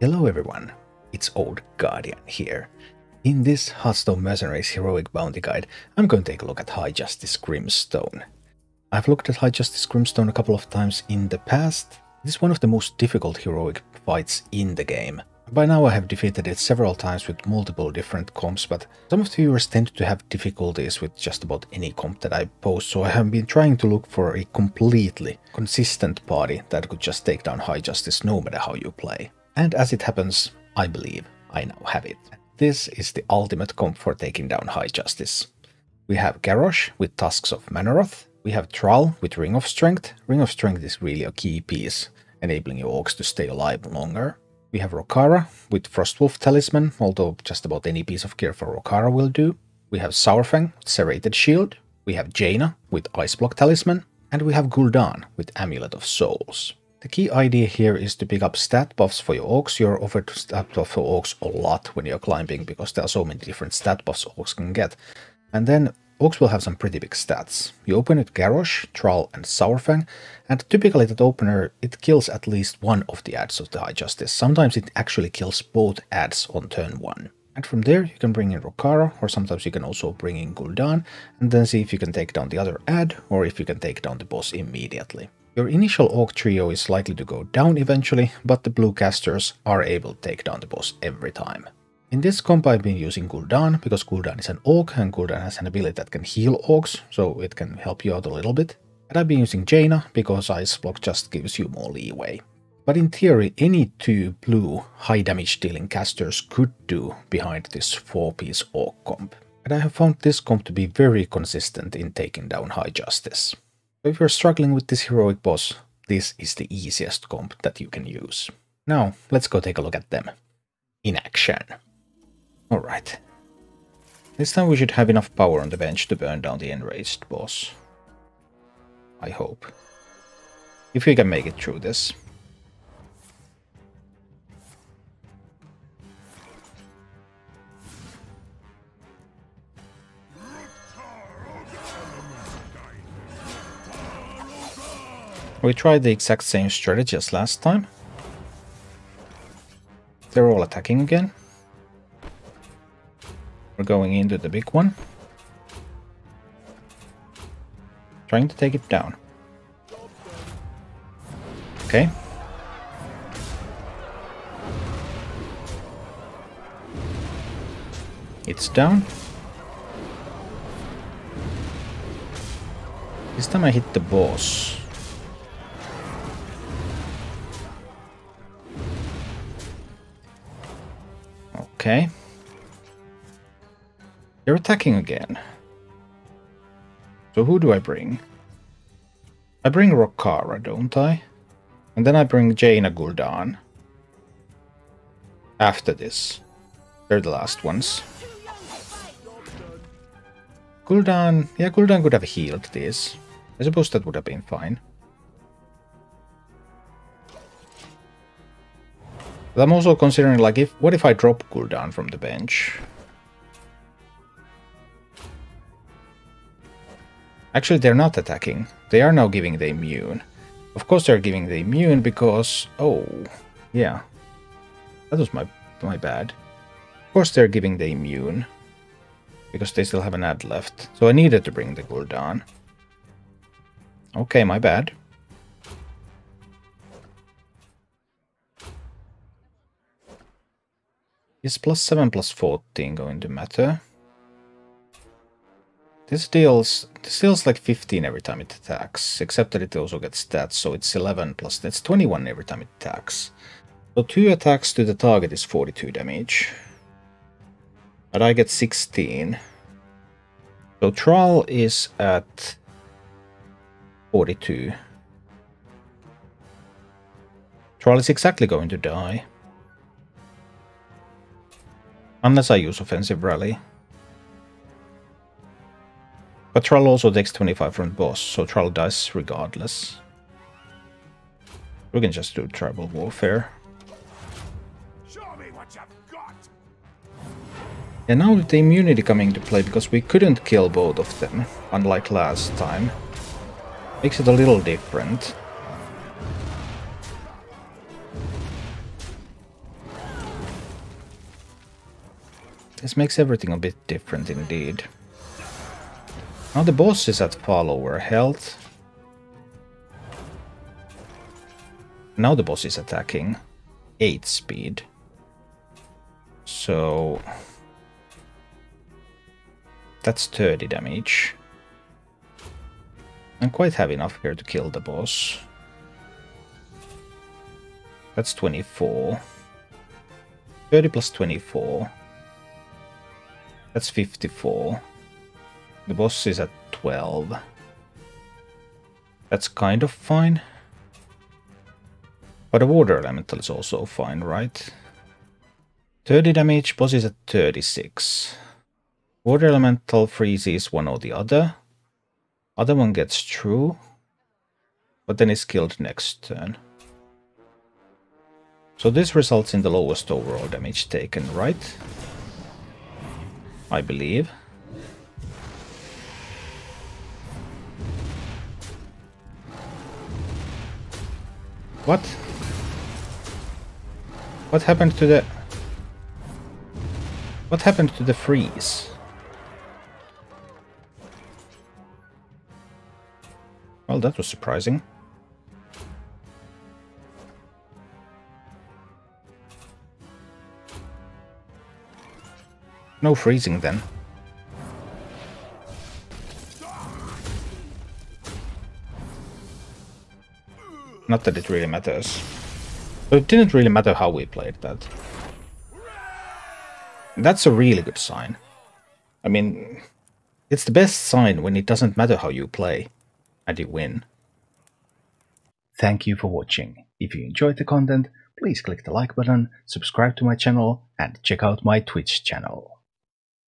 Hello everyone, it's Old Guardian here. In this Hearthstone Mercenaries Heroic Bounty Guide, I'm going to take a look at High Justice Grimstone. I've looked at High Justice Grimstone a couple of times in the past. It is one of the most difficult heroic fights in the game. By now I have defeated it several times with multiple different comps, but some of the viewers tend to have difficulties with just about any comp that I post, so I have been trying to look for a completely consistent party that could just take down High Justice no matter how you play. And as it happens, I believe I now have it. This is the ultimate comp for taking down High Justice. We have Garrosh with Tusks of Manoroth. We have Thrall with Ring of Strength. Ring of Strength is really a key piece, enabling your Orcs to stay alive longer. We have Rokara with Frostwolf Talisman, although just about any piece of gear for Rokara will do. We have Saurfang with Serrated Shield. We have Jaina with Ice Block Talisman. And we have Gul'dan with Amulet of Souls. The key idea here is to pick up stat buffs for your Orcs. You're offered stat buff for Orcs a lot when you're climbing, because there are so many different stat buffs Orcs can get. And then Orcs will have some pretty big stats. You open with Garrosh, Thrall and Saurfang, and typically that opener, it kills at least one of the adds of the High Justice. Sometimes it actually kills both adds on turn 1. And from there you can bring in Rokara, or sometimes you can also bring in Gul'dan, and then see if you can take down the other add, or if you can take down the boss immediately. Your initial Orc trio is likely to go down eventually, but the blue casters are able to take down the boss every time. In this comp I've been using Gul'dan, because Gul'dan is an Orc, and Gul'dan has an ability that can heal Orcs, so it can help you out a little bit. And I've been using Jaina, because Ice Block just gives you more leeway. But in theory, any two blue high damage dealing casters could do behind this 4-piece Orc comp. And I have found this comp to be very consistent in taking down High Justice. So if you're struggling with this heroic boss, this is the easiest comp that you can use. Now, let's go take a look at them in action. Alright. This time we should have enough power on the bench to burn down the enraged boss. I hope. If we can make it through this. We tried the exact same strategy as last time. They're all attacking again. We're going into the big one. Trying to take it down. Okay. It's down. This time I hit the boss. Okay. They're attacking again. So who do I bring? I bring Rokara, don't I? And then I bring Jaina Gul'dan. After this. They're the last ones. Gul'dan... Yeah, Gul'dan could have healed this. I suppose that would have been fine. But I'm also considering, like, what if I drop Gul'dan from the bench? Actually, they're not attacking. They are now giving the immune. Of course they're giving the immune because... Oh, yeah. That was my bad. Of course they're giving the immune. Because they still have an ad left. So I needed to bring the Gul'dan. Okay, my bad. Is +7 +14 going to matter? This deals like 15 every time it attacks, except that it also gets stats, so it's 11 plus that's 21 every time it attacks. So 2 attacks to the target is 42 damage. But I get 16. So Thrall is at 42. Thrall is exactly going to die. Unless I use Offensive Rally. But Thrall also takes 25 from the boss, so Thrall dies regardless. We can just do Tribal Warfare. Show me what you've got. And now with the immunity coming into play, because we couldn't kill both of them, unlike last time, makes it a little different. This makes everything a bit different indeed. Now the boss is at far lower health. Now the boss is attacking 8 speed. So that's 30 damage. I quite have enough here to kill the boss. That's 24. 30 plus 24. That's 54. The boss is at 12. That's kind of fine. But a water elemental is also fine, right? 30 damage, boss is at 36. Water elemental freezes one or the other. Other one gets through, but then is killed next turn. So this results in the lowest overall damage taken, right? I believe. What? What happened to the... What happened to the freeze? Well, that was surprising. No freezing then. Not that it really matters. But it didn't really matter how we played that. That's a really good sign. I mean, it's the best sign when it doesn't matter how you play and you win. Thank you for watching. If you enjoyed the content, please click the like button, subscribe to my channel, and check out my Twitch channel.